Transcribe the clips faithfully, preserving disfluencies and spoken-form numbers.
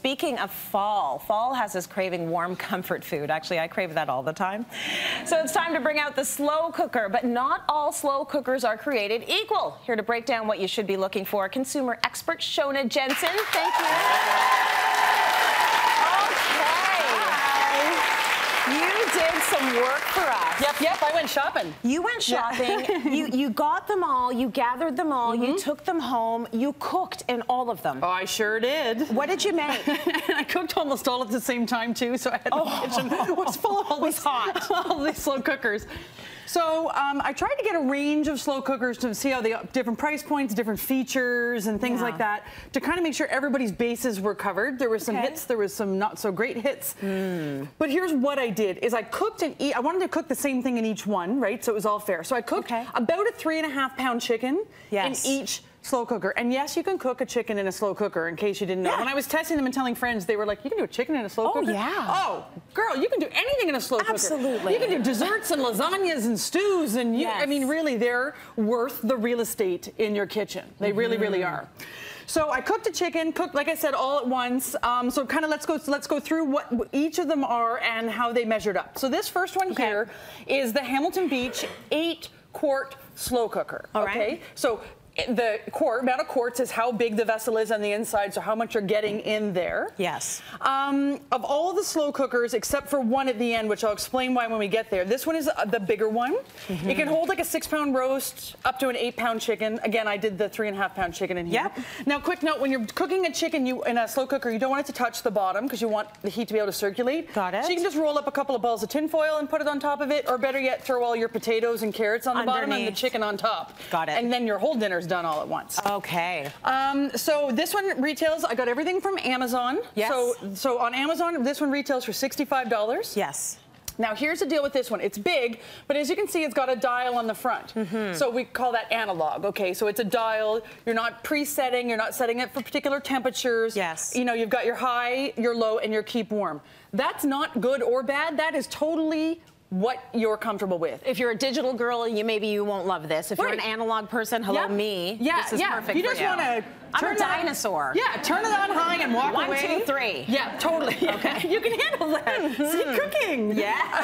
speaking of fall, fall has us craving warm comfort food. Actually, I crave that all the time. So it's time to bring out the slow cooker, but not all slow cookers are created equal. Here to break down what you should be looking for, consumer expert Shoana Jensen. Thank you. You did some work for us. Yep, yep, I went shopping. You went shopping, yeah. you, you got them all, you gathered them all, mm-hmm. you took them home, you cooked in all of them. Oh, I sure did. What did you make? I cooked almost all at the same time, too, so I had oh. the kitchen was full of all these, hot. all these slow cookers. So um, I tried to get a range of slow cookers to see how they different price points, different features, and things yeah. like that, to kind of make sure everybody's bases were covered. There were some okay. hits, there was some not so great hits. Mm. But here's what I did: is I cooked and eat. I wanted to cook the same thing in each one, right? So it was all fair. So I cooked okay. about a three and a half pound chicken yes. in each slow cooker. And yes, you can cook a chicken in a slow cooker, in case you didn't know. Yeah. When I was testing them and telling friends, they were like, you can do a chicken in a slow oh, cooker? Oh, yeah. Oh, girl, you can do anything in a slow Absolutely. cooker. Absolutely. You can do desserts and lasagnas and stews. And you, yes. I mean, really, they're worth the real estate in your kitchen. They mm-hmm. really, really are. So I cooked a chicken, cooked, like I said, all at once. Um, so kind of let's go let's go through what each of them are and how they measured up. So this first one okay. here is the Hamilton Beach eight quart slow cooker. All okay? right. So the quart, amount of quarts is how big the vessel is on the inside, so how much you're getting in there. Yes. Um, of all the slow cookers, except for one at the end, which I'll explain why when we get there, this one is the bigger one. Mm-hmm. It can hold like a six pound roast up to an eight pound chicken. Again, I did the three and a half pound chicken in here. Yep. Now, quick note, when you're cooking a chicken you in a slow cooker, you don't want it to touch the bottom because you want the heat to be able to circulate. Got it. So you can just roll up a couple of balls of tin foil and put it on top of it, or better yet, throw all your potatoes and carrots on the Underneath. bottom and the chicken on top. Got it. And then your whole dinner's done all at once. Okay. Um, so this one retails, I got everything from Amazon. Yes. So, so on Amazon, this one retails for sixty-five dollars. Yes. Now here's the deal with this one. It's big, but as you can see, it's got a dial on the front. Mm-hmm. So we call that analog, okay? So it's a dial. You're not presetting. You're not setting it for particular temperatures. Yes. You know, you've got your high, your low, and your keep warm. That's not good or bad. That is totally what you're comfortable with. If you're a digital girl, you maybe you won't love this. If right. you're an analog person, hello yeah. me. Yeah, this is yeah. perfect you for just you. want to I'm a dinosaur. Yeah, turn it on high and walk One, away. One, two, three. Yeah, totally. Yeah. Okay. You can handle that. Mm-hmm. See, cooking.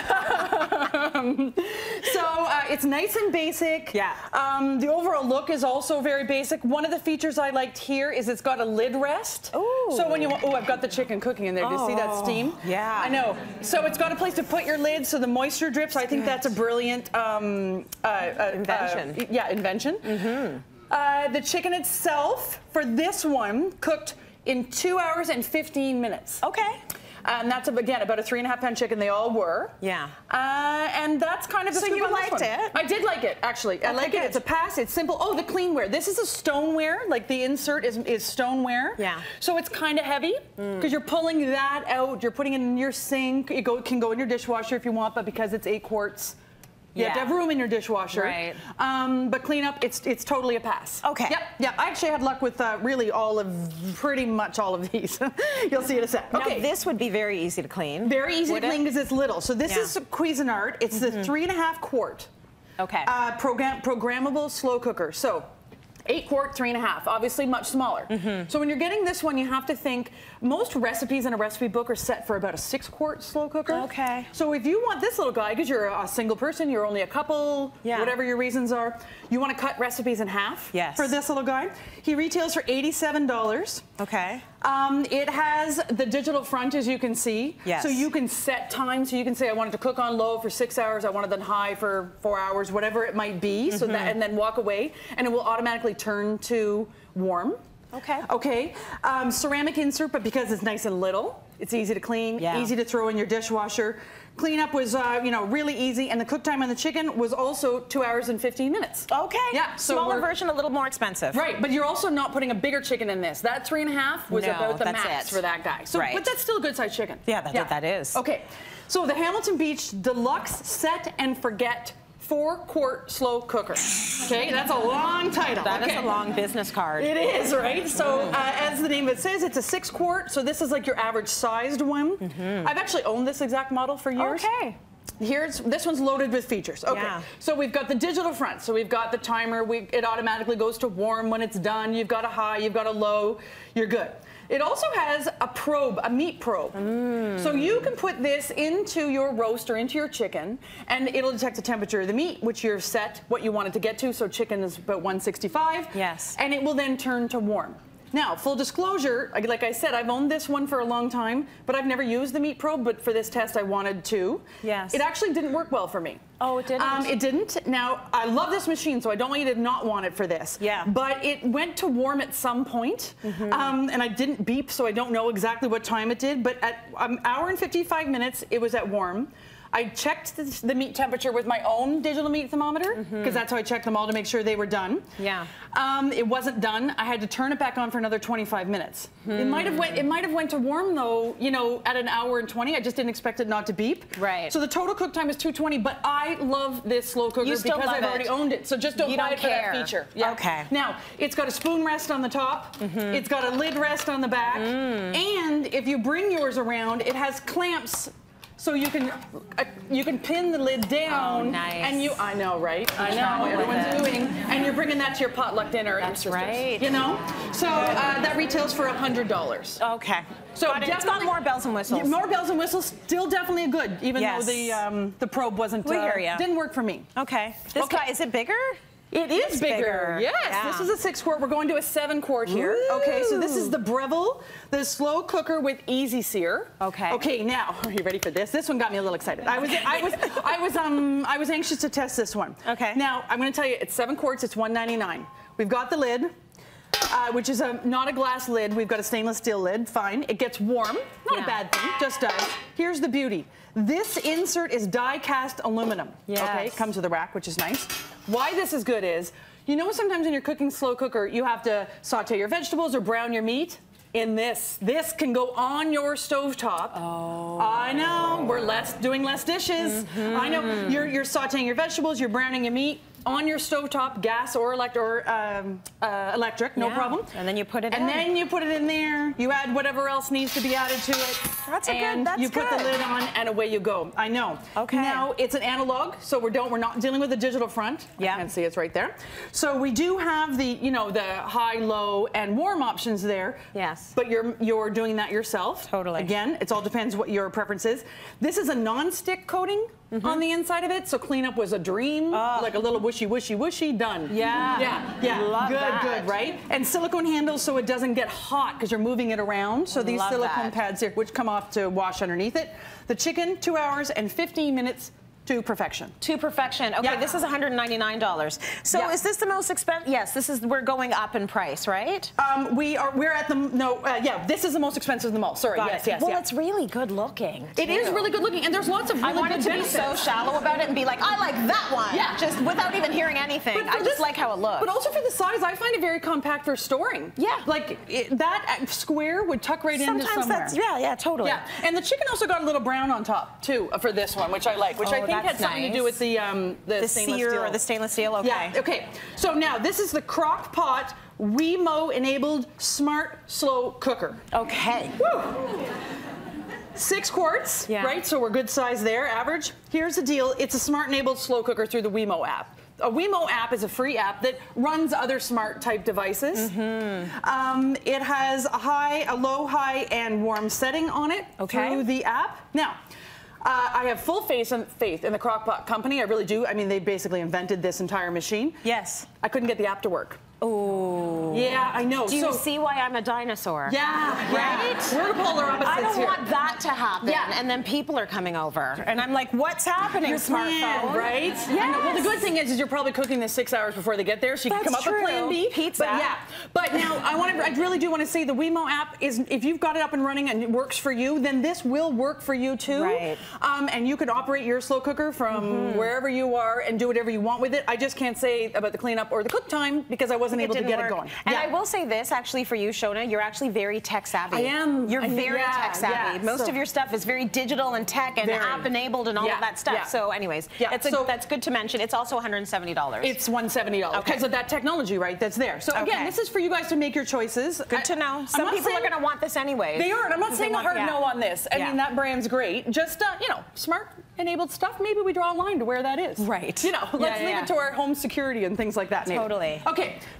Yeah. um, so uh, it's nice and basic. Yeah. Um, the overall look is also very basic. One of the features I liked here is it's got a lid rest. Ooh. So when you want, oh, I've got the chicken cooking in there. Do you oh, see that steam? Yeah. I know. So it's got a place to put your lid so the moisture drips. I think that's a brilliant um, uh, uh, invention. Uh, yeah, invention. Mm-hmm. Uh, the chicken itself, for this one, cooked in two hours and fifteen minutes. Okay. Uh, and that's, again, about a three and a half pound chicken. They all were. Yeah. Uh, and that's kind of the So scoop you on this liked one. it? I did like it, actually. Okay, I like good. it. It's a pass. It's simple. Oh, the cleanware. This is a stoneware. Like the insert is, is stoneware. Yeah. So it's kind of heavy because mm. you're pulling that out. You're putting it in your sink. It go, can go in your dishwasher if you want, but because it's eight quarts, you yeah. have to have room in your dishwasher. Right. Um, but clean up, it's it's totally a pass. Okay. Yep. Yeah. I actually had luck with uh, really all of, pretty much all of these. You'll see in a sec. Okay. Now this would be very easy to clean. Very easy would to clean it? because it's little. So this yeah. is Cuisinart. It's mm-hmm. the three and a half quart. Okay. Uh, program programmable slow cooker. So. Eight quart, three and a half, obviously much smaller. Mm-hmm. So when you're getting this one, you have to think, most recipes in a recipe book are set for about a six quart slow cooker. Okay. So if you want this little guy, because you're a single person, you're only a couple, yeah. whatever your reasons are, you want to cut recipes in half yes. for this little guy. He retails for eighty-seven dollars. Okay. Um, it has the digital front, as you can see. Yes. So you can set time. So you can say, I wanted to cook on low for six hours. I wanted it on high for four hours, whatever it might be. Mm-hmm. So that, and then walk away, and it will automatically turn to warm. Okay. Okay. Um, ceramic insert, but because it's nice and little, it's easy to clean, yeah. easy to throw in your dishwasher. Cleanup was, uh, you know, really easy, and the cook time on the chicken was also two hours and fifteen minutes. Okay. Yeah. So smaller version, a little more expensive. Right, but you're also not putting a bigger chicken in this. That three and a half was no, about the that's max it. for that guy. So, right. but that's still a good-sized chicken. Yeah, that, yeah, that is. Okay. So the Hamilton Beach Deluxe Set and Forget four quart slow cooker. Okay, that's a long title. That okay. is a long business card. It is, right? So uh, as the name of it says, it's a six quart. So this is like your average sized one. Mm-hmm. I've actually owned this exact model for years. Okay. Here's, this one's loaded with features. Okay, yeah. So we've got the digital front. So we've got the timer. We, it automatically goes to warm when it's done. You've got a high, you've got a low. You're good. it also has a probe, a meat probe. Mm. So you can put this into your roast or into your chicken, and it'll detect the temperature of the meat, which you're set what you want it to get to. So chicken is about one sixty-five. Yes. And it will then turn to warm. Now, full disclosure, like I said, I've owned this one for a long time, but I've never used the meat probe, but for this test I wanted to. Yes. It actually didn't work well for me. Oh, it didn't? Um, it didn't. Now, I love this machine, so I don't want you to not want it for this. Yeah. But it went to warm at some point, mm-hmm. um, and I didn't beep, so I don't know exactly what time it did, but at an hour and fifty-five minutes, it was at warm. I checked the, the meat temperature with my own digital meat thermometer, because mm-hmm. that's how I checked them all to make sure they were done. Yeah. Um, it wasn't done. I had to turn it back on for another twenty-five minutes. Hmm. It might have went. It might have went to warm though. You know, at an hour and twenty. I just didn't expect it not to beep. Right. So the total cook time is two twenty. But I love this slow cooker you still because love I've it. already owned it. So just don't you buy don't it for care. that feature. Yeah. Okay. Now it's got a spoon rest on the top. Mm-hmm. It's got a lid rest on the back. Mm. And if you bring yours around, it has clamps. So you can uh, you can pin the lid down, oh, nice. and you I know, right? I know everyone's doing, and you're bringing that to your potluck dinner. That's right. You know, so uh, that retails for a hundred dollars. Okay. So got it. It's got more bells and whistles. More bells and whistles. Still definitely a good, even yes. though the um, the probe wasn't. We uh, hear ya. Didn't work for me. Okay. This okay. guy, is it bigger? It is it's bigger. bigger. Yes, yeah. This is a six quart. We're going to a seven quart here. Ooh. Okay, so this is the Breville, the slow cooker with easy sear. Okay. Okay, now are you ready for this? This one got me a little excited. I was, I was, I was, um, I was anxious to test this one. Okay. Now I'm going to tell you, it's seven quarts. It's one ninety-nine. We've got the lid, uh, which is a not a glass lid. We've got a stainless steel lid. Fine. It gets warm. Not yeah. a bad thing. Just does. Here's the beauty. This insert is die cast aluminum. Yes. Okay. It comes with a rack, which is nice. Why this is good is, you know, sometimes when you're cooking slow cooker, you have to saute your vegetables or brown your meat. In this, this can go on your stovetop. Oh. I know, we're less doing less dishes. Mm-hmm. I know, you're, you're sauteing your vegetables, you're browning your meat on your stovetop, gas or, elect or um, uh, electric, no yeah. problem. And then you put it and in. And then you put it in there, you add whatever else needs to be added to it. That's a and good, that's you put good. the lid on and away you go. I know. Okay. Now, it's an analog, so we don't, we're not dealing with the digital front. Yeah. I can see it's right there. So we do have the, you know, the high, low, and warm options there. Yes. But you're, you're doing that yourself. Totally. Again, it all depends what your preference is. This is a non-stick coating. Mm-hmm. On the inside of it, so cleanup was a dream, oh. like a little wishy, wishy, wishy, done. Yeah, yeah, yeah. Love good, that. good, right? And silicone handles so it doesn't get hot because you're moving it around. So these Love silicone that. pads here, which come off to wash underneath it. The chicken, two hours and fifteen minutes. To perfection. To perfection. Okay, yeah. This is one hundred ninety-nine dollars. So yeah. is this the most expensive? Yes, this is, we're going up in price, right? Um, we are, we're at the, no, uh, yeah, this is the most expensive of them all. Sorry, Got yes, it. yes, Well, yeah. it's really good looking. It too. is really good looking, and there's lots of really I wanted good to benefits. be so shallow about it and be like, I like that one. Yeah. Just without even hearing anything. I just this, like how it looks. But also for the size, I find it very compact for storing. Yeah. Like, it, that square would tuck right Sometimes into somewhere. That's, yeah, yeah, totally. Yeah, and the chicken also got a little brown on top, too, for this one, which I like, which oh, I think had something nice. to do with the um, the, the stainless sear steel. or the stainless steel, okay. Yeah, okay. So now, this is the crock pot Wemo-enabled smart slow cooker. Okay. Woo. Six quarts, yeah. right? So we're good size there, average. Here's the deal. It's a smart-enabled slow cooker through the Wemo app. A Wemo app is a free app that runs other smart type devices. Mm-hmm. um, it has a high, a low, high, and warm setting on it okay. through the app. Now, uh, I have full faith in, faith in the Crock-Pot company. I really do. I mean, they basically invented this entire machine. Yes. I couldn't get the app to work. Oh. Yeah, I know. Do you so, see why I'm a dinosaur? Yeah, right? Yeah. We're polar opposites I don't here. want that to happen. Yeah. And then people are coming over. And I'm like, what's happening, Your smartphone? plan, right? Yes. Well, the good thing is, is you're probably cooking this six hours before they get there, so you That's can come up true. with plan B. Pizza. But yeah. But now, I want to. I really do want to say the Wemo app is, if you've got it up and running and it works for you, then this will work for you too. Right. Um, and you can operate your slow cooker from mm-hmm. wherever you are and do whatever you want with it. I just can't say about the cleanup or the cook time because I wasn't it able to get work. it going. And yeah. I will say this, actually, for you, Shoana, you're actually very tech savvy. I am. You're I mean, very yeah, tech savvy. yeah, Most so. of your stuff is very digital and tech and Very. app enabled and all Yeah, of that stuff. yeah. So anyways, Yeah, it's a, so- that's good to mention. It's also one hundred seventy dollars. It's one hundred seventy dollars Okay. because of that technology, right, that's there. So again, Okay. this is for you guys to make your choices. Good to know. Some people saying, are going to want this anyway. They are, and I'm not saying a hard yeah. no on this. I Yeah. mean, that brand's great. Just, uh, you know, smart enabled stuff, maybe we draw a line to where that is. Right. You know, let's yeah, leave yeah. it to our home security and things like that. Maybe. Totally. Okay,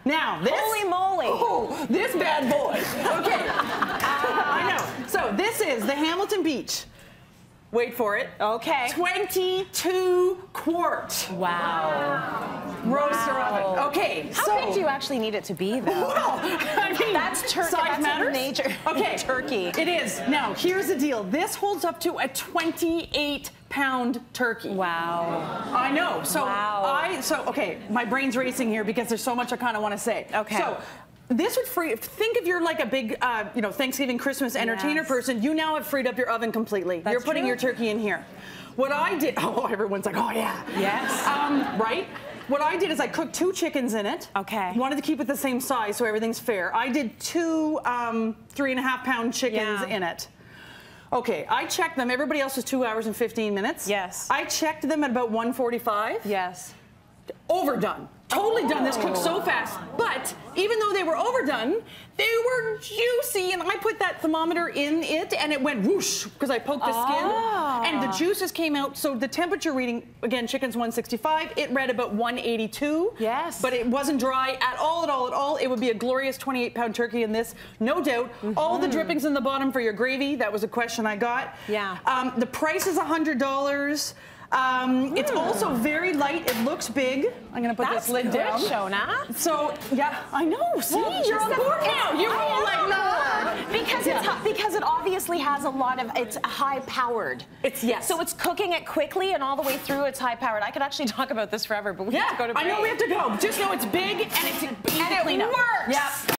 Now, this. Holy moly. Oh, this bad boy. Okay. I know. So this is the Hamilton Beach. Wait for it. Okay. twenty-two quart. Wow. Roaster Wow. oven. Okay. How so, big do you actually need it to be, though? Well, I mean, that's turkey. Size That's matters. Nature. Okay. Turkey. It is. Now, here's the deal. This holds up to a twenty-eight pound turkey. Wow. I know. So wow. I. So okay. My brain's racing here because there's so much I kind of want to say. Okay. So. This would free. Think if you're like a big, uh, you know, Thanksgiving, Christmas entertainer Yes. person. You now have freed up your oven completely. That's you're putting true. your turkey in here. What I did. Oh, everyone's like, oh yeah. Yes. Um, right. What I did is I cooked two chickens in it. Okay. Wanted to keep it the same size so everything's fair. I did two um, three and a half pound chickens Yeah. in it. Okay, I checked them. Everybody else was two hours and fifteen minutes. Yes. I checked them at about one forty-five. Yes. Overdone. Totally done. This cooked so fast. But even though they were overdone, they were juicy. And I put that thermometer in it and it went whoosh because I poked the skin. Oh. And the juices came out. So the temperature reading, again, chicken's one sixty-five. It read about one eighty-two. Yes. But it wasn't dry at all, at all, at all. It would be a glorious twenty-eight pound turkey in this, no doubt. Mm-hmm. All the drippings in the bottom for your gravy. That was a question I got. Yeah. Um, the price is one hundred dollars. Um, mm. It's also very light. It looks big. I'm going to put That's this lid good, down. Shona. So, yeah, I know. See, Well, you're on just board the- now. You I were like, am. no. Because Yeah. it's hu- because it obviously has a lot of, it's high powered. It's, yes. So it's cooking it quickly and all the way through it's high powered. I could actually talk about this forever, but we Yeah, have to go to break. I know we have to go. Just know it's big and it's easy to And it clean up. works. Yep.